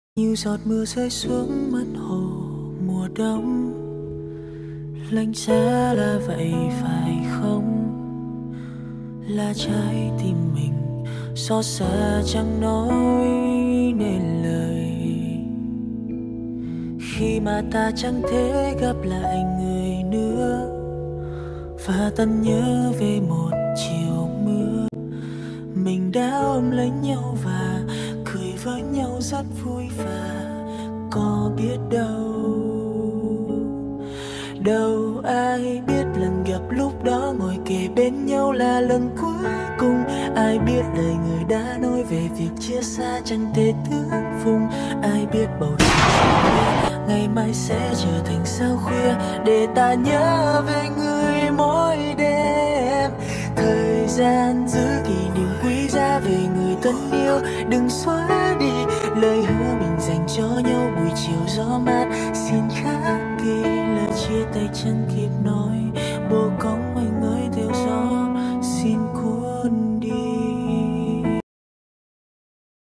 Như giọt mưa rơi xuống mặt hồ mùa đông, lạnh giá là vậy phải không? Là trái tim mình xót xa chẳng nói nên lời, khi mà ta chẳng thể gặp lại người nữa, và ta nhớ về một chiều mưa. Mình đã ôm lấy nhau và cười với nhau rất vui, và có biết đâu ai biết lần gặp lúc đó ngồi kề bên nhau là lần cuối cùng. Ai biết lời người đã nói về việc chia xa chẳng thể tương phùng. Ai biết bầu trời ngày mai sẽ trở thành sao khuya để ta nhớ về người mỗi đêm. Thời gian giữ kỷ niệm quý giá về người thân yêu, đừng xóa đi lời hứa mình dành cho nhau buổi chiều gió mát. Xin khắc ghi lời chia tay chẳng kịp nói, bồ cong anh ơi theo gió xin cuốn